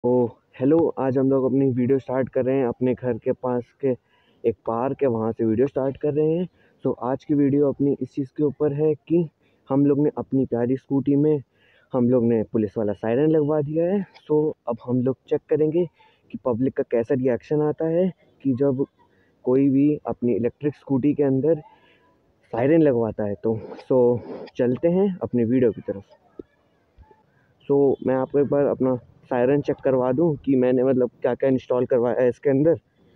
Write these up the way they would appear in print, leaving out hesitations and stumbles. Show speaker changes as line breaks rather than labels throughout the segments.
ओ hello. आज हम लोग अपनी वीडियो स्टार्ट कर रहे हैं अपने घर के पास के एक पार्क है, वहाँ से वीडियो स्टार्ट कर रहे हैं। सो आज की वीडियो अपनी इस चीज़ के ऊपर है कि हम लोग ने अपनी प्यारी स्कूटी में हम लोग ने पुलिस वाला सायरन लगवा दिया है। सो अब हम लोग चेक करेंगे कि पब्लिक का कैसा रिएक्शन आता है कि जब कोई भी अपनी इलेक्ट्रिक स्कूटी के अंदर सायरन लगवाता है। तो चलते हैं अपनी वीडियो की तरफ। मैं आपको एक बार अपना सायरन चेक करवा दूं कि मैंने मतलब क्या क्या इंस्टॉल करवाया है इसके अंदर।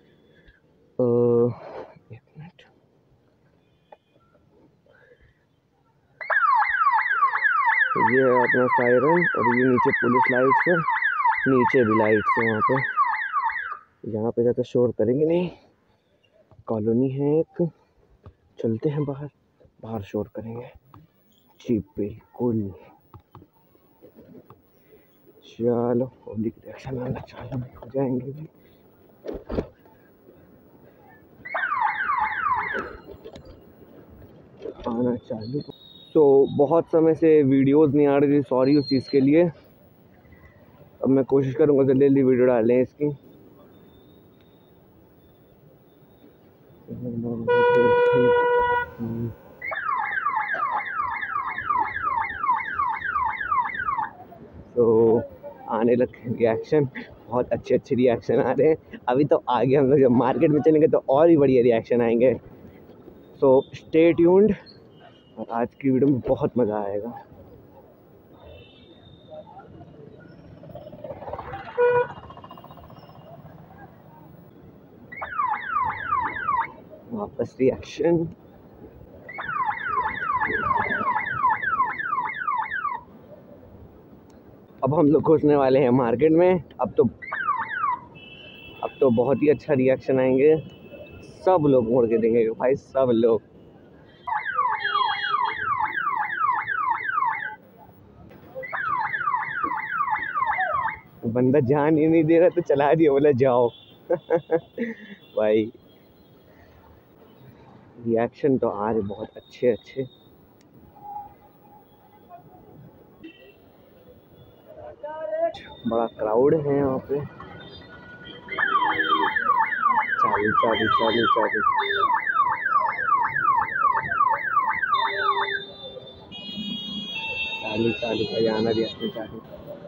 एक मिनट। ये है अपना सायरन और ये नीचे पुलिस लाइट्स है, नीचे भी लाइट्स है। वहाँ पे यहाँ पे ज़्यादा शोर करेंगे नहीं, कॉलोनी है एक। चलते हैं बाहर, बाहर शोर करेंगे जी बिल्कुल। चलो पब्लिक रिएक्शन आना चालू हो जाएंगे भी। आना चालू। बहुत समय से वीडियोस नहीं आ रही थी, सॉरी उस चीज़ के लिए। अब मैं कोशिश करूँगा जल्दी जल्दी वीडियो डालें इसकी। आने लगे रिएक्शन, बहुत अच्छे रिएक्शन आ रहे हैं। अभी तो आगे हम लोग जब मार्केट में चलेंगे तो और भी बढ़िया रिएक्शन आएंगे। स्टे ट्यून्ड और आज की वीडियो में बहुत मज़ा आएगा। वापस रिएक्शन। अब हम लोग घुसने वाले हैं मार्केट में। अब तो बहुत ही अच्छा रिएक्शन आएंगे। सब लोग मोड़ के देंगे भाई, सब लोग। बंदा जान ही नहीं दे रहा तो चला दिया, बोला जाओ। भाई रिएक्शन तो आ रहे बहुत अच्छे। बड़ा क्राउड है यहाँ पे। चालू चालू चालू चालू। चालू चालू भाई, आना रिएक्शन चालू।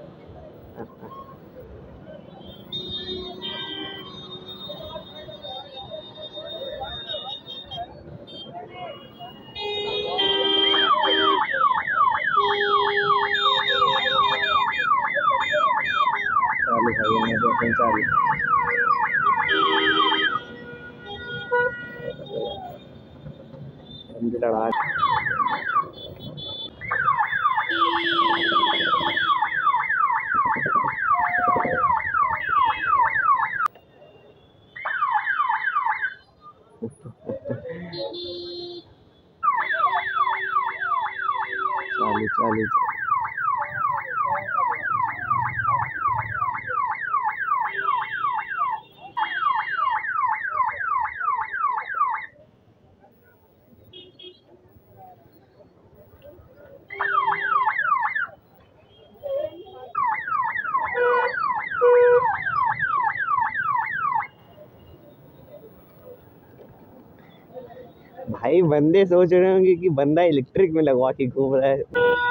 चालू भाई, आना रिएक्शन चालू। लड़ा चालू चालू। भाई बंदे सोच रहे होंगे कि बंदा इलेक्ट्रिक में लगवा के घूम रहा है।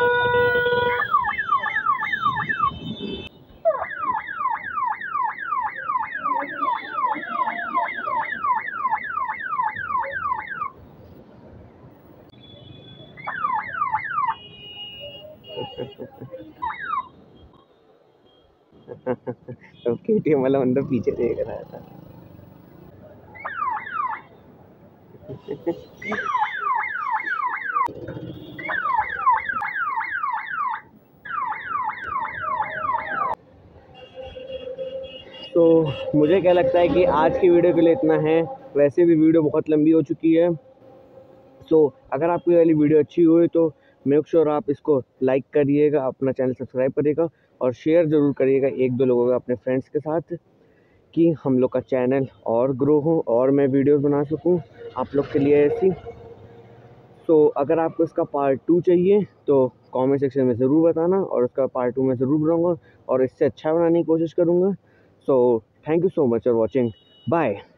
तो केटीएम वाला बंदा पीछे देख रहा था। मुझे क्या लगता है कि आज की वीडियो के लिए इतना है। वैसे भी वीडियो बहुत लंबी हो चुकी है। अगर आपको ये वाली वीडियो अच्छी हुई तो मेक श्योर आप इसको लाइक करिएगा, अपना चैनल सब्सक्राइब करिएगा और शेयर ज़रूर करिएगा 1-2 लोगों का अपने फ्रेंड्स के साथ, कि हम लोग का चैनल और ग्रो हो और मैं वीडियोस बना सकूं आप लोग के लिए ऐसी। अगर आपको इसका पार्ट 2 चाहिए तो कमेंट सेक्शन में ज़रूर बताना और उसका पार्ट 2 मैं ज़रूर बनाऊँगा और इससे अच्छा बनाने की कोशिश करूँगा। So thank you so much for watching. Bye.